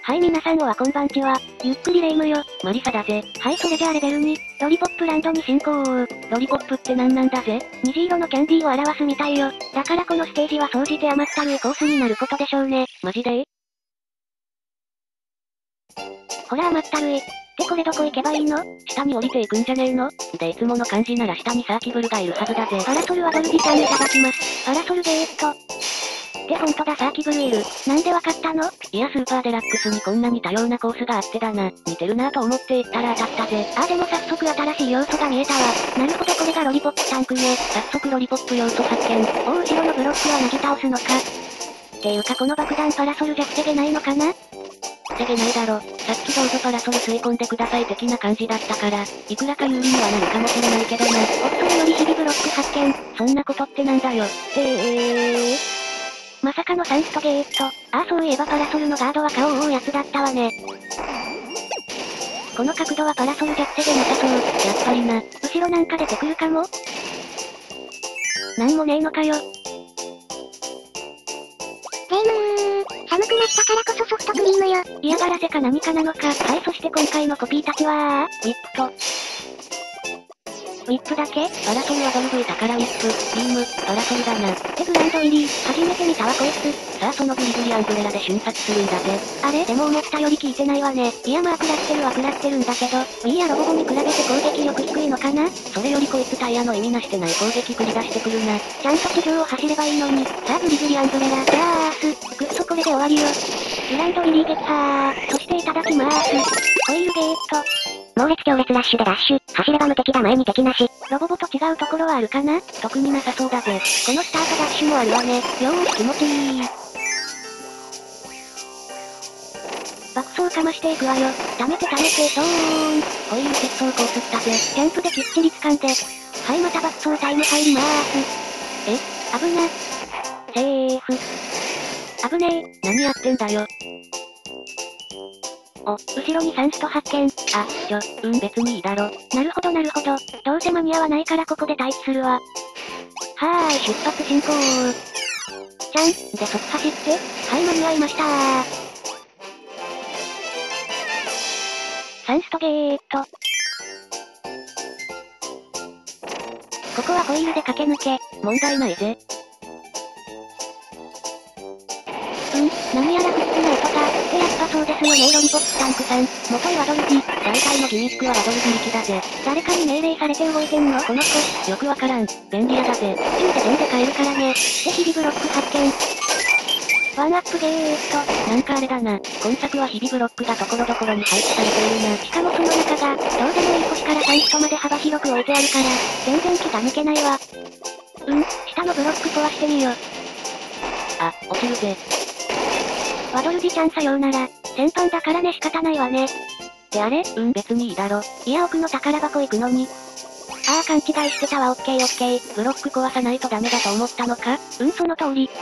はい皆さんおはこんばんちは。ゆっくりレ夢ムよ。 マリサだぜ。 はいそれじゃあレベル2、ロリポップランドに進行。 ロリポップって何なんだぜ。 虹色のキャンディーを表すみたいよ。だからこのステージは総じて甘ったるいコースになることでしょうね。 マジでほら甘ったるい。ってこれどこ行けばいいの？ 下に降りていくんじゃねえの？でいつもの感じなら下にサーキブルがいるはずだぜ。 パラソルはドルディちゃんいただきます。パラソルゲート。ってほんとだサーキブルいる。なんでわかったの？ いやスーパーデラックスにこんなに多様なコースがあってだな。似てるなぁと思って行ったら当たったぜ。 でも早速新しい要素が見えたわ。なるほどこれがロリポップタンクね。 早速ロリポップ要素発見。 後ろのブロックはなぎ倒すのか。っていうかこの爆弾パラソルじゃ防げないのかな？ 防げないだろ。さっきどうぞパラソル吸い込んでください的な感じだったから、いくらか有利にはなるかもしれないけどな。 それより日々ブロック発見。 そんなことってなんだよ。 まさかのサンストゲート。そういえばパラソルのガードは顔を覆うやつだったわね。この角度はパラソルじゃ防げなさそう。やっぱりな。 後ろなんか出てくるかも？なんもねえのかよ。寒くなったからこそソフトクリームよ。嫌がらせか何かなのか。はい、そして今回のコピーたちはウィップと、 ウィップだけ？ パラソルはドル V だからウィップ、ビーム、パラソルだな。 ってグランド入り、初めて見たわこいつ。 さあそのグリグリアンブレラで瞬殺するんだぜ。 あれでも思ったより効いてないわね。いやまあ食らってるは食らってるんだけど、ウィーやロボボに比べて攻撃力低いのかな？ それよりこいつタイヤの意味なしてない攻撃繰り出してくるな。 ちゃんと地上を走ればいいのに。さあグリグリアンブレラ、じゃあくっそこれで終わりよ。グランド入り撃破そしていただきまーす。コイルゲート。猛烈強烈ラッシュでダッシュ。走れば無敵だ前に敵なし。ロボボと違うところはあるかな？ 特になさそうだぜ。 このスタートダッシュもあるわね。よーし気持ちいい。爆走かましていくわよ。溜めて、ドーン。 ホイール疾走コースったぜ。 ジャンプできっちり掴んで。はいまた爆走タイム入りまーす。危な。セーフ。危ねえ。 何やってんだよ。 後ろにサンスト発見。 別にいいだろ。 なるほどなるほど。どうせ間に合わないからここで待機するわ。はーい、出発進行。じゃん、で即走って。はい、間に合いましたー。サンストゲート。ここはホイールで駆け抜け。 問題ないぜ。 何やら不吉な音が。ってやっぱそうですよねロリポップタンクさん。元いワドルビ。 大体のギミックはワドルビ力だぜ。 誰かに命令されて動いてんのこの子。 よくわからん。便利屋だぜ。 途中で全で買えるからね。で日々ブロック発見。ワンアップゲート。 なんかあれだな。今作は日々ブロックが所々に配置されているな。 しかもその中が、どうでもいい星からサンストまで幅広く置いてあるから、全然気が抜けないわ。下のブロック壊してみよ。 落ちるぜ。 ワドルジちゃんさようなら。先般だからね仕方ないわね。ってあれ？ 別にいいだろ。 いや奥の宝箱行くのに。勘違いしてたわオッケー。 ブロック壊さないとダメだと思ったのか？ その通り。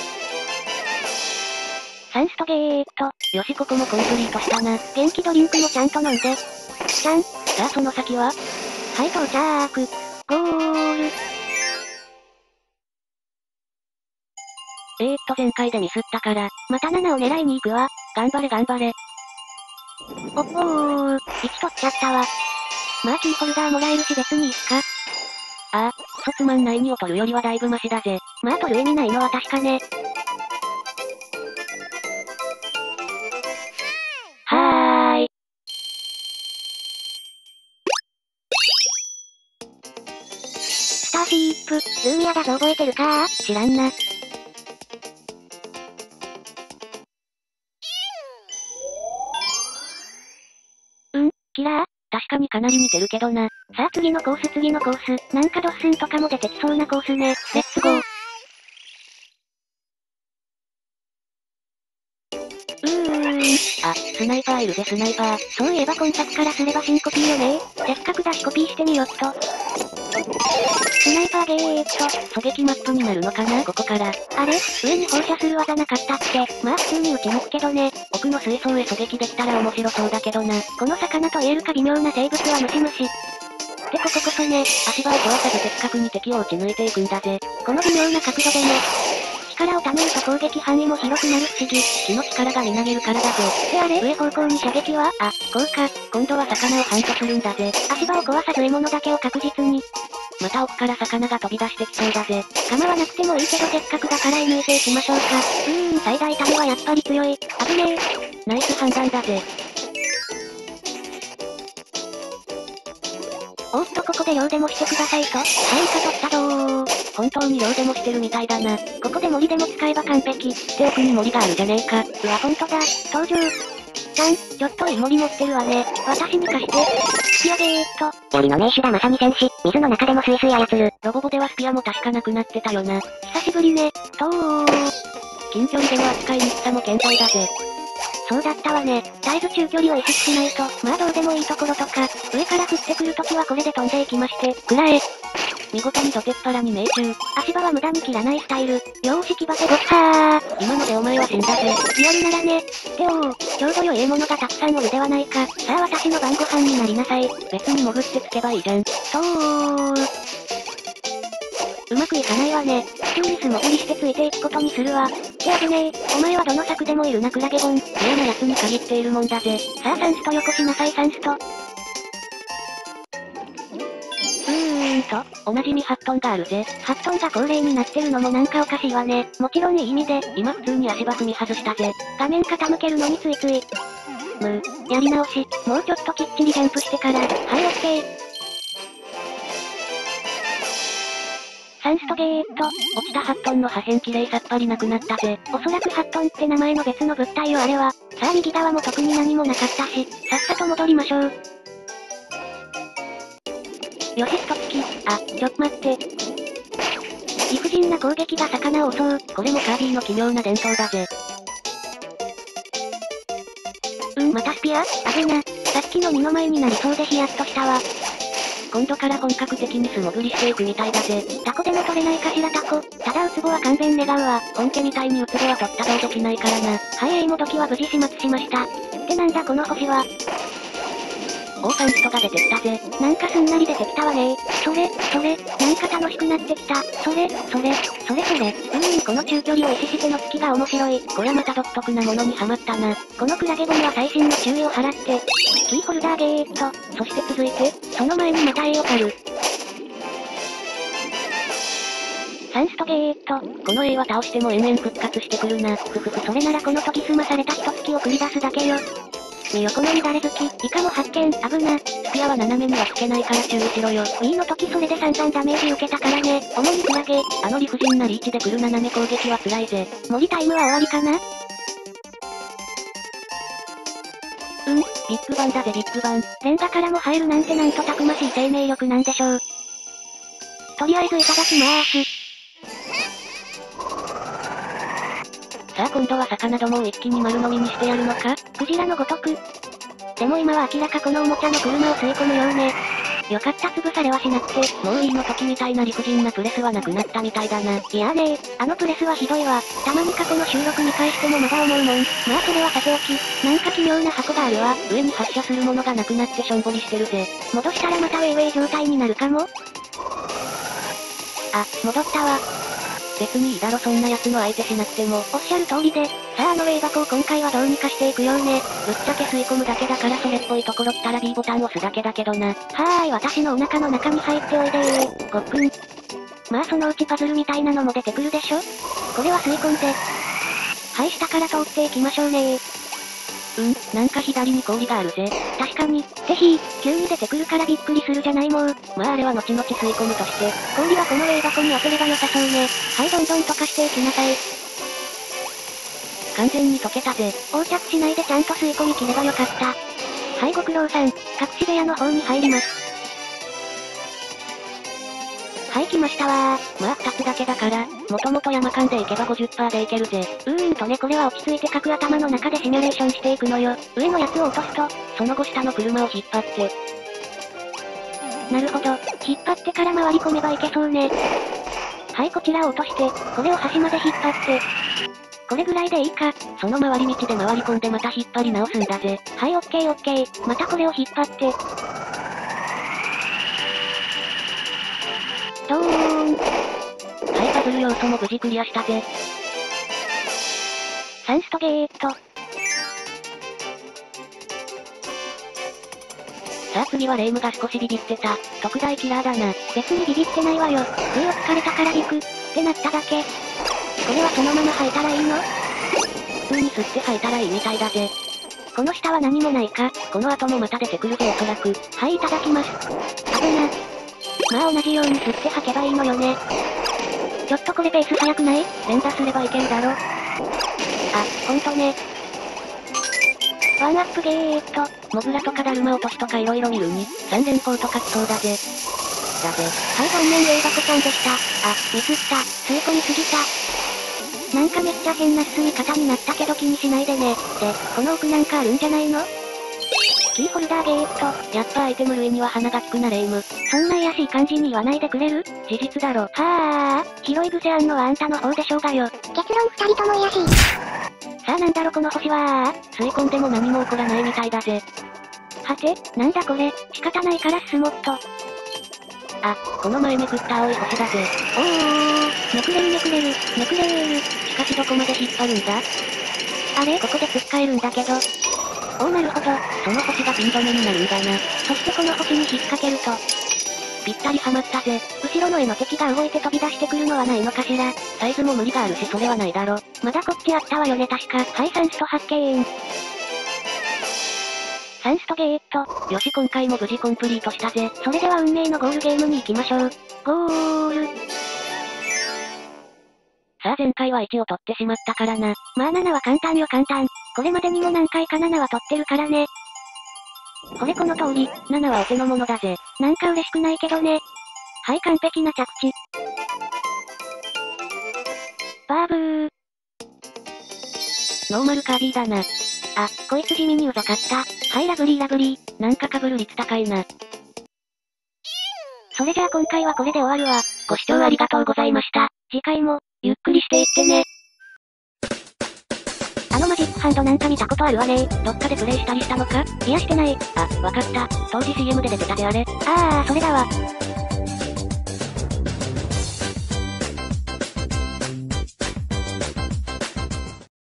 サンストゲート。 よしここもコンプリートしたな。 元気ドリンクもちゃんと飲んで。じゃん。 さあその先は？ はい到着。ゴール。 前回でミスったから。 また7を狙いに行くわ。 頑張れ。 1取っちゃったわ。まあキーホルダーもらえるし別にいいっか。 クソつまんない2を取るよりはだいぶマシだぜ。 まあ取る意味ないのは確かね。はーい。スターシップ、ルーミアだぞ覚えてるかー？知らんな。キラー？ 確かにかなり似てるけどな。 さあ次のコース。なんかドッスンとかも出てきそうなコースね。レッツゴー。 スナイパーいるぜスナイパー。 そういえば今作からすれば新コピーよね。せっかくだしコピーしてみよっと。スナイパーゲート。 狙撃マップになるのかなここから。 あれ？上に放射する技なかったっけ？まあ普通に撃ち抜くけどね。 奥の水槽へ狙撃できたら面白そうだけどな。 この魚と言えるか微妙な生物はムシムシ。ってここそね。 足場を壊さず的確に敵を撃ち抜いていくんだぜ。 この微妙な角度でね。 力を貯めると攻撃範囲も広くなる不思議。 木の力がみなぎるからだぜ。 であれ上方向に射撃はあ、こうか。今度は魚をハントするんだぜ。 足場を壊さず獲物だけを確実に。 また奥から魚が飛び出してきそうだぜ。 構わなくてもいいけどせっかくだから抜いていきましょうか。最大種はやっぱり強い。危ねえ。 ナイス判断だぜ。 おっとここで漁でもしてくださいと。はい、か取ったどー。 本当に漁でもしてるみたいだな。 ここで森でも使えば完璧。 で奥に森があるじゃねえか。 うわほんとだ。登場。ちょっといい森持ってるわね。私に貸して。スピアゲーっと。 槍の名手がまさに戦士。水の中でもスイスイ操る。 ロボボではスピアも確かなくなってたよな。 久しぶりね。 近距離での扱いにくさも健在だぜ。 そうだったわね。絶えず中距離を意識しないと、まあどうでもいいところとか、上から降ってくるときはこれで飛んでいきまして、くらえ。 見事に土手っ腹に命中。 足場は無駄に切らないスタイル。よーし騎馬せごっはー。 今のでお前は死んだぜ。 リアルならね。ちょうど良い獲物がたくさんおるではないか。さあ私の晩ご飯になりなさい。 別に潜ってつけばいいじゃん。 うまくいかないわね。普通に素潜りしてついていくことにするわ。危ねえ。お前はどの策でもいるなクラゲボン。 嫌な奴に限っているもんだぜ。 さあサンストよこしなさいサンスト。 おなじみ8トンがあるぜ。 8トンが恒例になってるのもなんかおかしいわね。もちろんいい意味で。 今普通に足場踏み外したぜ。 画面傾けるのについつい。やり直し。もうちょっときっちりジャンプしてから。はい、オッケー。サンストゲーっと。 落ちた8トンの破片きれいさっぱりなくなったぜ。 おそらく8トンって名前の別の物体よあれは。さあ右側も特に何もなかったし、さっさと戻りましょう。よし一突き。ちょっ待って。理不尽な攻撃が魚を襲う。 これもカービィの奇妙な伝統だぜ。 またスピア危な。さっきの身の前になりそうでヒヤッとしたわ。 今度から本格的に素潜りしていくみたいだぜ。 タコでも取れないかしらタコ。ただウツボは勘弁願うわ。 本家みたいにウツボは取ったどうできないからな。 はい、もどきは無事始末しました。ってなんだこの星は。 オーサンストが出てきたぜ。 なんかすんなり出てきたわね。それ、なんか楽しくなってきた。それ。この中距離を意識しての月が面白い。 こりゃまた独特なものにハマったな。 このクラゲボンは細心の注意を払って、キーホルダーゲーっと、そして続いて、その前にまた A を狩る。サンストゲーっと、 この A は倒しても延々復活してくるな。 それならこの時済まされた一突きを繰り出すだけよ。見よこの乱れ好き、イカも発見、危な。 スピアは斜めにはつけないから注意しろよ。 Wii の時それで散々ダメージ受けたからね。主にクラゲ。 あの理不尽なリーチで来る斜め攻撃は辛いぜ。 森タイムは終わりかな？ ビッグバンだぜビッグバン。 レンガからも入るなんてなんとたくましい生命力なんでしょう。とりあえずいただきまーす。 さあ今度は魚どもを一気に丸飲みにしてやるのか？ クジラのごとく。でも今は明らかこのおもちゃの車を吸い込むようね。よかった潰されはしなくて。 もういいの時みたいな理不尽なプレスはなくなったみたいだな。 いやーねあのプレスはひどいわ。たまに過去の収録見返してもまだ思うもん。まあそれはさておき、なんか奇妙な箱があるわ。 上に発射するものがなくなってしょんぼりしてるぜ。 戻したらまたウェイウェイ状態になるかも？戻ったわ。 別にいいだろそんな奴の相手しなくても。 おっしゃる通りで、さあウェイ箱を今回はどうにかしていくようね。 ぶっちゃけ吸い込むだけだからそれっぽいところ来たら B ボタン押すだけだけどな。 はーい私のお腹の中に入っておいでー。ごっくん。まあそのうちパズルみたいなのも出てくるでしょ？これは吸い込んで。はい下から通っていきましょうねー。 なんか左に氷があるぜ。 確かに、ぜひ、急に出てくるからびっくりするじゃないもう。 まああれは後々吸い込むとして。 氷はこのウェイ箱に当てれば良さそうね。はいどんどん溶かしていきなさい。 完全に溶けたぜ。 横着しないでちゃんと吸い込み切ればよかった。はいご苦労さん、隠し部屋の方に入ります。はい来ましたわー。 まあ2つだけだから、もともと山間で行けば 50% でいけるぜ。 これは落ち着いて各頭の中でシミュレーションしていくのよ。上のやつを落とすと、 その後下の車を引っ張って。 なるほど、引っ張ってから回り込めばいけそうね。はいこちらを落として、これを端まで引っ張って。これぐらいでいいか。 その回り道で回り込んでまた引っ張り直すんだぜ。 はいオッケー。またこれを引っ張って。ドーン。 はいパズル要素も無事クリアしたぜ。 サンストゲート。 さあ次はレイムが少しビビってた。特大キラーだな。 別にビビってないわよ。不意を突かれたからビクってなっただけ。これはそのまま吐いたらいいの？ 普通に吸って吐いたらいいみたいだぜ。 この下は何もないか。 この後もまた出てくるぜおそらく。 はい、いただきます。危な。まあ同じように吸って吐けばいいのよね。ちょっとこれペース早くない？ 連打すればいけるだろ。 あ、ほんとね。ワンアップゲート。 モグラとかダルマ落としとか色々見るに、3連砲とか来そうだぜ。 はい残念A箱ちゃんでした。あ、ミスった。吸い込みすぎた。なんかめっちゃ変な進み方になったけど気にしないでね。で、この奥なんかあるんじゃないの？キーホルダーゲート。 やっぱアイテム類には鼻が利くなレイム。 そんな怪しい感じに言わないでくれる？ 事実だろ。 はあ、広い癖あんのはあんたの方でしょうがよ。 結論二人とも怪しい。 さあなんだろこの星は吸い込んでも何も起こらないみたいだぜ。 はて、なんだこれ、仕方ないから進もっと。 あ、この前めくった青い星だぜ。 おー、めくれるめくれる、めくれーる。 しかしどこまで引っ張るんだ？ あれここで突っかえるんだけど。おーなるほど。 その星がピン止めになるんだな。 そしてこの星に引っ掛けると。 ぴったりはまったぜ。 後ろの絵の敵が動いて飛び出してくるのはないのかしら。 サイズも無理があるしそれはないだろ。 まだこっちあったわよね確か。はいサンスト発見。サンストゲート。 よし今回も無事コンプリートしたぜ。 それでは運命のゴールゲームに行きましょう。ゴール。 さあ前回は1を取ってしまったからな。 まあ7は簡単よ簡単。これまでにも何回か7は取ってるからね。これこの通り、 7はお手の物だぜ。 なんか嬉しくないけどね。はい完璧な着地。バーブー。 ノーマルカービィだな。 あ、こいつ地味にうざかった。はいラブリーラブリー。 なんか被る率高いな。 それじゃあ今回はこれで終わるわ。 ご視聴ありがとうございました。 次回も、 ゆっくりしていってね。 あのマジックハンドなんか見たことあるわね。 どっかでプレイしたりしたのか？ いやしてない。 あ、わかった。当時 CM で出てたであれ。 ああ、それだわ。